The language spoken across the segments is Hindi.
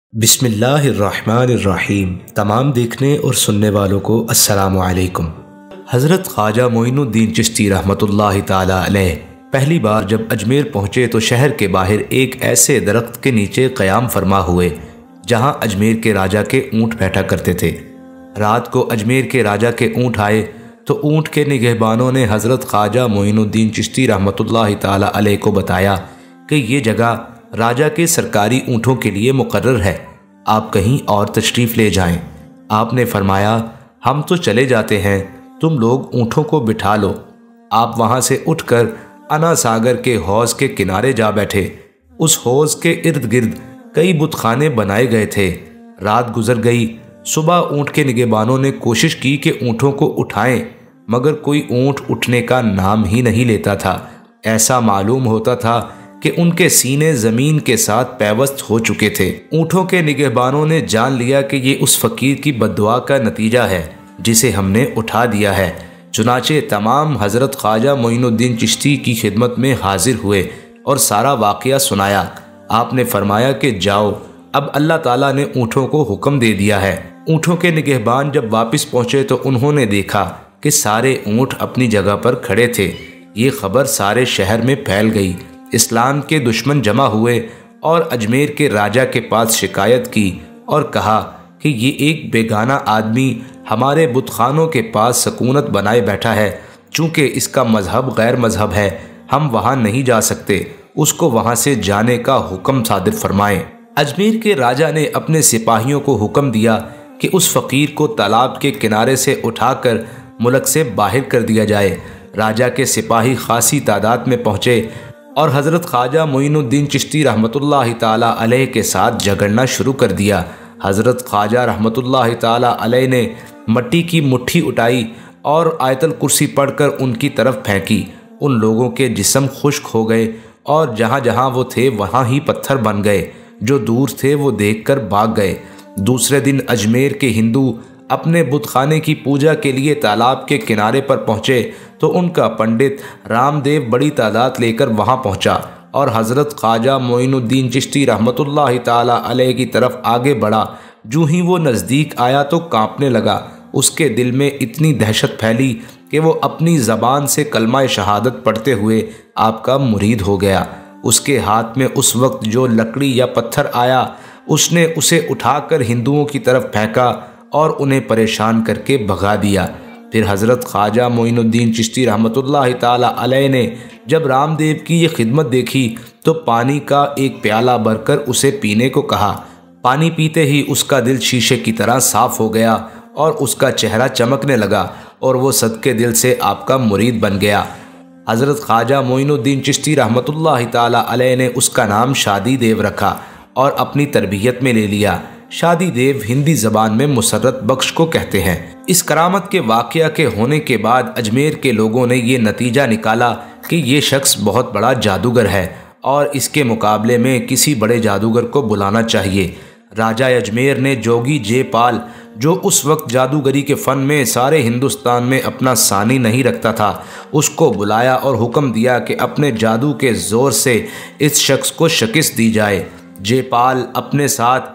बिस्मिल्लाहिर्रहमानिर्रहीम। तमाम देखने और सुनने वालों को अस्सलामु अलैकुम। हज़रत ख्वाजा मोइनुद्दीन चिश्ती रहमतुल्लाहि ताला अलैह पहली बार जब अजमेर पहुँचे तो शहर के बाहर एक ऐसे दरख्त के नीचे क़याम फरमा हुए जहाँ अजमेर के राजा के ऊँट बैठा करते थे। रात को अजमेर के राजा के ऊँट आए तो ऊँट के निगहबानों ने हज़रत ख्वाजा मोइनुद्दीन चिश्ती रहमतुल्लाहि ताला अलैह को बताया कि ये जगह राजा के सरकारी ऊँटों के लिए मुकर्रर है, आप कहीं और तशरीफ़ ले जाएं। आपने फरमाया, हम तो चले जाते हैं, तुम लोग ऊँटों को बिठा लो। आप वहाँ से उठकर अना सागर के हौज़ के किनारे जा बैठे। उस हौज़ के इर्द गिर्द कई बुतखाने बनाए गए थे। रात गुजर गई। सुबह ऊँट के निगहबानों ने कोशिश की कि ऊँटों को उठाएं, मगर कोई ऊँट उठने का नाम ही नहीं लेता था। ऐसा मालूम होता था कि उनके सीने ज़मीन के साथ पैवस्त हो चुके थे। ऊँटों के निगहबानों ने जान लिया कि ये उस फ़कीर की बद्दुआ का नतीजा है जिसे हमने उठा दिया है। चुनाचे तमाम हज़रत ख्वाजा मोइनुद्दीन चिश्ती की खिदमत में हाजिर हुए और सारा वाक़या सुनाया। आपने फरमाया कि जाओ, अब अल्लाह ताला ने ऊँटों को हुक्म दे दिया है। ऊँटों के निगहबान जब वापस पहुँचे तो उन्होंने देखा कि सारे ऊँट अपनी जगह पर खड़े थे। ये खबर सारे शहर में फैल गई। इस्लाम के दुश्मन जमा हुए और अजमेर के राजा के पास शिकायत की और कहा कि ये एक बेगाना आदमी हमारे बुतखानों के पास सकूनत बनाए बैठा है। चूँकि इसका मजहब गैर मजहब है, हम वहाँ नहीं जा सकते, उसको वहाँ से जाने का हुक्म सादिर फरमाएं। अजमेर के राजा ने अपने सिपाहियों को हुक्म दिया कि उस फ़कीर को तालाब के किनारे से उठाकर मुल्क से बाहर कर दिया जाए। राजा के सिपाही खासी तादाद में पहुँचे और हज़रत ख्वाजा मोइनुद्दीन चिश्ती रहमतुल्लाहि ताला अलैह के साथ झगड़ना शुरू कर दिया। हज़रत ख्वाजा रहमतुल्लाहि ताला अलैह ने मट्टी की मुट्ठी उठाई और आयतल कुर्सी पढ़कर उनकी तरफ फेंकी। उन लोगों के जिस्म खुश्क हो गए और जहाँ जहाँ वो थे वहाँ ही पत्थर बन गए। जो दूर थे वो देखकर भाग गए। दूसरे दिन अजमेर के हिंदू अपने बुतखाने की पूजा के लिए तालाब के किनारे पर पहुँचे तो उनका पंडित रामदेव बड़ी तादाद लेकर वहाँ पहुँचा और हज़रत ख्वाजा मोइनुद्दीन चिश्ती रहमतुल्लाहि ताला अलैह की तरफ आगे बढ़ा। जूँ ही वो नज़दीक आया तो काँपने लगा। उसके दिल में इतनी दहशत फैली कि वो अपनी ज़बान से कलमा शहादत पढ़ते हुए आपका मुरीद हो गया। उसके हाथ में उस वक्त जो लकड़ी या पत्थर आया, उसने उसे उठाकर हिंदुओं की तरफ फेंका और उन्हें परेशान करके भगा दिया। फिर हज़रत ख्वाजा मोइनुद्दीन चिश्ती रहमतुल्लाहि ताला अलैह ने जब रामदेव की ये खिदमत देखी तो पानी का एक प्याला भरकर उसे पीने को कहा। पानी पीते ही उसका दिल शीशे की तरह साफ़ हो गया और उसका चेहरा चमकने लगा और वो सदके दिल से आपका मुरीद बन गया। हज़रत ख्वाजा मोइनुद्दीन चिश्ती रहमतुल्लाहि ताला अलैह ने उसका नाम शादी देव रखा और अपनी तरबियत में ले लिया। शादी देव हिंदी ज़बान में मुसर्रत बख्श को कहते हैं। इस करामत के वाक़या के होने के बाद अजमेर के लोगों ने ये नतीजा निकाला कि ये शख्स बहुत बड़ा जादूगर है और इसके मुकाबले में किसी बड़े जादूगर को बुलाना चाहिए। राजा अजमेर ने जोगी पाल, जो उस वक्त जादूगरी के फ़न में सारे हिंदुस्तान में अपना सानी नहीं रखता था, उसको बुलाया और हुक्म दिया कि अपने जादू के ज़ोर से इस शख्स को शिकस्त दी जाए। पाल अपने साथ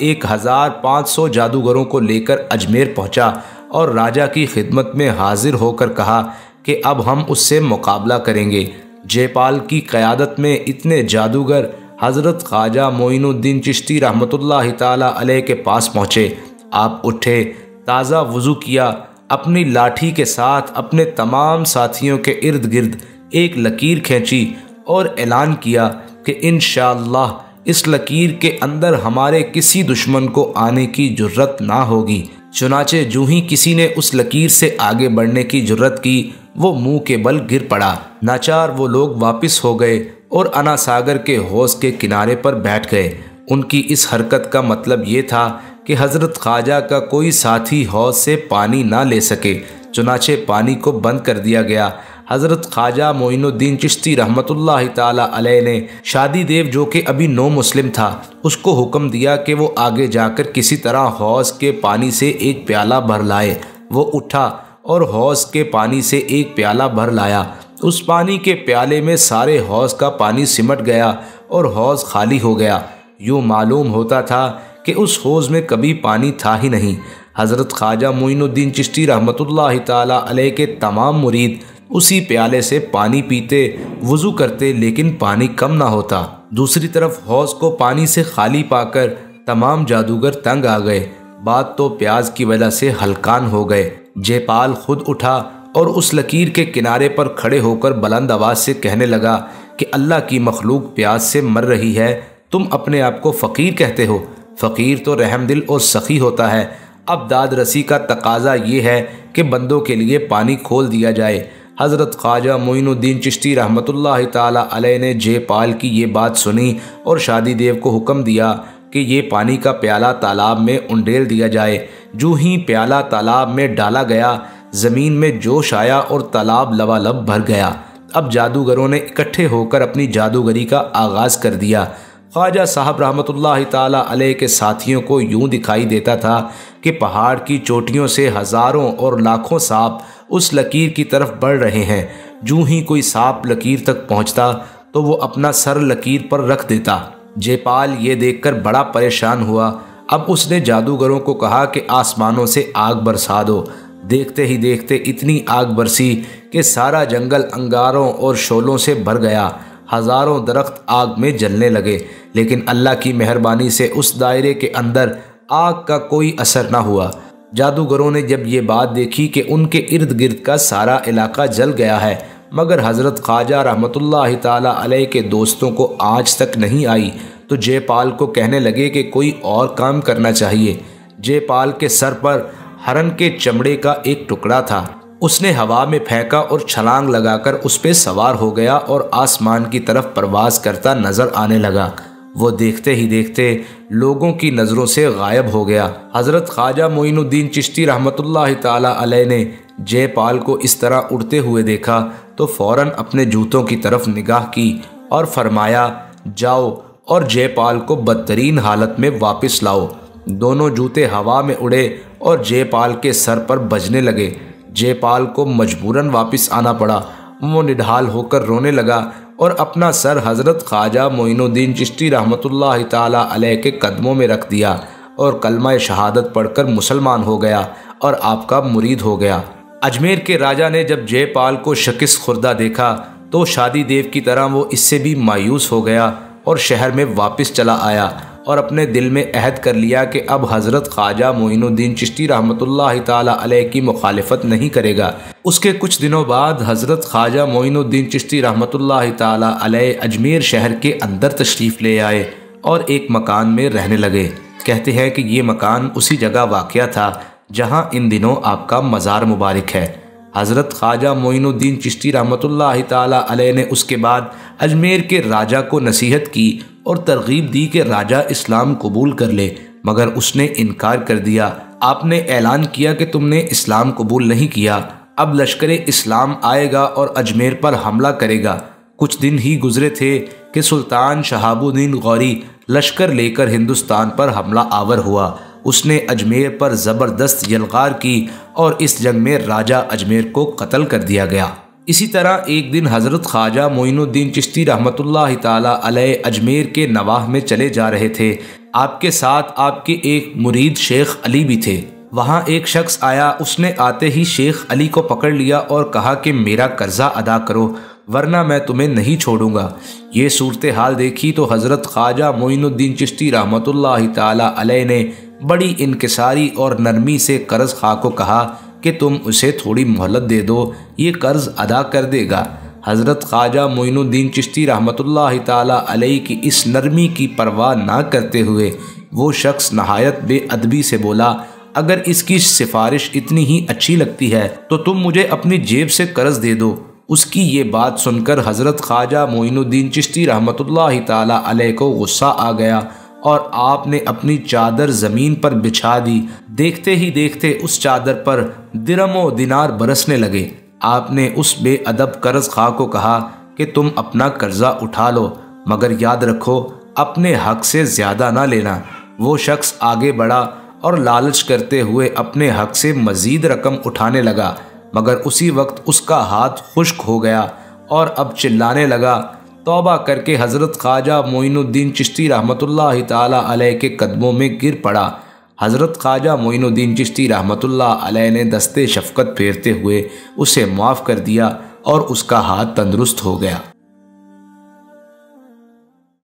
1500 जादूगरों को लेकर अजमेर पहुंचा और राजा की खिदमत में हाजिर होकर कहा कि अब हम उससे मुकाबला करेंगे। पाल की क़यादत में इतने जादूगर हज़रत ख्वाजा मोइनुद्दीन चिश्ती रहमतुल्लाहि ताला अलैह के पास पहुँचे। आप उठे, ताज़ा वज़ू किया, अपनी लाठी के साथ अपने तमाम साथियों के इर्द गिर्द एक लकीर खींची और ऐलान किया कि इंशाअल्लाह इस लकीर के अंदर हमारे किसी दुश्मन को आने की जुर्रत ना होगी। चुनाचे जूँ ही किसी ने उस लकीर से आगे बढ़ने की जुर्रत की, वो मुंह के बल गिर पड़ा। नाचार वो लोग वापस हो गए और अना सागर के हौज़ के किनारे पर बैठ गए। उनकी इस हरकत का मतलब ये था कि हज़रत ख्वाजा का कोई साथी हौज़ से पानी ना ले सके। चुनाचे पानी को बंद कर दिया गया। हज़रत ख्वाजा मोइनुद्दीन चिश्ती रहमतुल्लाहि ताला अलैह ने शादी देव, जो कि अभी नो मुस्लिम था, उसको हुक्म दिया कि वो आगे जाकर किसी तरह हौज़ के पानी से एक प्याला भर लाए। वो उठा और हौज़ के पानी से एक प्याला भर लाया। उस पानी के प्याले में सारे हौज़ का पानी सिमट गया और हौज़ खाली हो गया। यूँ मालूम होता था कि उस हौज़ में कभी पानी था ही नहीं। हज़रत ख्वाजा मोइनुद्दीन चिश्ती रहमतुल्लाहि ताला अलैह के तमाम मुरीद उसी प्याले से पानी पीते, वज़ू करते, लेकिन पानी कम ना होता। दूसरी तरफ हौज़ को पानी से खाली पाकर तमाम जादूगर तंग आ गए। बात तो प्याज की वजह से हलकान हो गए। जयपाल खुद उठा और उस लकीर के किनारे पर खड़े होकर बुलंद आवाज़ से कहने लगा कि अल्लाह की मखलूक प्याज से मर रही है, तुम अपने आप को फ़कीर कहते हो। फ़कीर तो रहमदिल और सखी होता है। अब दाद रसी का तकाजा ये है कि बंदों के लिए पानी खोल दिया जाए। हज़रत ख्वाजा मोइनुद्दीन चिश्ती रहमतुल्लाहि ताला अलैह ने जयपाल की ये बात सुनी और शादी देव को हुक्म दिया कि ये पानी का प्याला तालाब में उंडेल दिया जाए। जो ही प्याला तालाब में डाला गया, ज़मीन में जोश आया और तालाब लबालब भर गया। अब जादूगरों ने इकट्ठे होकर अपनी जादूगरी का आगाज़ कर दिया। ख्वाजा साहब रहमतुल्लाहि ताला अलैह के साथियों को यूं दिखाई देता था कि पहाड़ की चोटियों से हज़ारों और लाखों सांप उस लकीर की तरफ बढ़ रहे हैं। जूं ही कोई सांप लकीर तक पहुंचता तो वो अपना सर लकीर पर रख देता। जयपाल ये देखकर बड़ा परेशान हुआ। अब उसने जादूगरों को कहा कि आसमानों से आग बरसा दो। देखते ही देखते इतनी आग बरसी कि सारा जंगल अंगारों और शोलों से भर गया। हज़ारों दरख्त आग में जलने लगे, लेकिन अल्लाह की मेहरबानी से उस दायरे के अंदर आग का कोई असर न हुआ। जादूगरों ने जब ये बात देखी कि उनके इर्द गिर्द का सारा इलाका जल गया है, मगर हज़रत ख्वाजा रहमतुल्लाहि ताला अलैह के दोस्तों को आज तक नहीं आई, तो जयपाल को कहने लगे कि कोई और काम करना चाहिए। जयपाल के सर पर हरन के चमड़े का एक टुकड़ा था। उसने हवा में फेंका और छलांग लगाकर उस पर सवार हो गया और आसमान की तरफ परवाज़ करता नजर आने लगा। वो देखते ही देखते लोगों की नज़रों से गायब हो गया। हज़रत ख्वाजा मोइनुद्दीन चिश्ती रहमतुल्लाहि ताला अलैह ने जयपाल को इस तरह उड़ते हुए देखा तो फ़ौरन अपने जूतों की तरफ निगाह की और फरमाया, जाओ और जयपाल को बदतरीन हालत में वापस लाओ। दोनों जूते हवा में उड़े और जयपाल के सर पर बजने लगे। जयपाल को मजबूरन वापस आना पड़ा। वो निढाल होकर रोने लगा और अपना सर हज़रत ख्वाजा मोइनुद्दीन चिश्ती रहमतुल्लाहि ताला अलैह के कदमों में रख दिया और कलमा शहादत पढ़कर मुसलमान हो गया और आपका मुरीद हो गया। अजमेर के राजा ने जब जयपाल को शकिस खुर्दा देखा तो शादी देव की तरह वो इससे भी मायूस हो गया और शहर में वापस चला आया और अपने दिल में अहद कर लिया कि अब हज़रत ख्वाजा मोइनुद्दीन चिश्ती रहमतुल्लाहि ताला अलैह की मुखालिफत नहीं करेगा। उसके कुछ दिनों बाद हज़रत ख्वाजा मोइनुद्दीन चिश्ती रहमतुल्लाहि ताला अलैह अजमेर शहर के अंदर तशरीफ़ ले आए और एक मकान में रहने लगे। कहते हैं कि ये मकान उसी जगह वाक़या था जहाँ इन दिनों आपका मज़ार मुबारक है। हज़रत ख्वाजा मोइनुद्दीन चिश्ती रहमतुल्लाहि ताला अलैह ने उसके बाद अजमेर के राजा को नसीहत की और तरगीब दी कि राजा इस्लाम कबूल कर ले, मगर उसने इनकार कर दिया। आपने ऐलान किया कि तुमने इस्लाम कबूल नहीं किया, अब लश्कर इस्लाम आएगा और अजमेर पर हमला करेगा। कुछ दिन ही गुजरे थे कि सुल्तान शहाबुद्दीन गौरी लश्कर लेकर हिंदुस्तान पर हमला आवर हुआ। उसने अजमेर पर ज़बरदस्त यलगार की और इस जंग में राजा अजमेर को कत्ल कर दिया गया। इसी तरह एक दिन हज़रत ख्वाजा मोइनुद्दीन चिश्ती रहमतुल्लाहि ताला अलैह अजमेर के नवाह में चले जा रहे थे। आपके साथ आपके एक मुरीद शेख अली भी थे। वहाँ एक शख्स आया। उसने आते ही शेख अली को पकड़ लिया और कहा कि मेरा कर्जा अदा करो, वरना मैं तुम्हें नहीं छोड़ूंगा। ये सूरत हाल देखी तो हज़रत ख्वाजा मोइनुद्दीन चिश्ती रहमतुल्लाहि ताला अलैह ने बड़ी इनकिसारी और नरमी से कर्ज खा को कहा कि तुम उसे थोड़ी मोहलत दे दो, ये कर्ज अदा कर देगा। हज़रत ख्वाजा मोइनुद्दीन चिश्ती रहमतुल्लाहि ताला अलैह की इस नरमी की परवाह ना करते हुए वो शख्स नहायत बेअदबी से बोला, अगर इसकी सिफारिश इतनी ही अच्छी लगती है तो तुम मुझे अपनी जेब से कर्ज दे दो। उसकी ये बात सुनकर हज़रत ख्वाजा मोइनुद्दीन चिश्ती रहमतुल्लाहि ताला अलैह को गुस्सा आ गया और आपने अपनी चादर ज़मीन पर बिछा दी। देखते ही देखते उस चादर पर दिरमो दिनार बरसने लगे। आपने उस बेअदब कर्ज खा को कहा कि तुम अपना कर्जा उठा लो, मगर याद रखो अपने हक से ज़्यादा ना लेना। वो शख्स आगे बढ़ा और लालच करते हुए अपने हक से मज़ीद रकम उठाने लगा, मगर उसी वक्त उसका हाथ खुश्क हो गया और अब चिल्लाने लगा, तौबा करके हज़रत ख्वाजा मोइनुद्दीन चिश्ती रहमतुल्लाह ताला अलैह के कदमों में गिर पड़ा। हज़रत ख्वाजा मोइनुद्दीन चिश्ती रहमतुल्लाह अलैह ने दस्ते शफ़क़त फेरते हुए उसे माफ़ कर दिया और उसका हाथ तंदुरुस्त हो गया।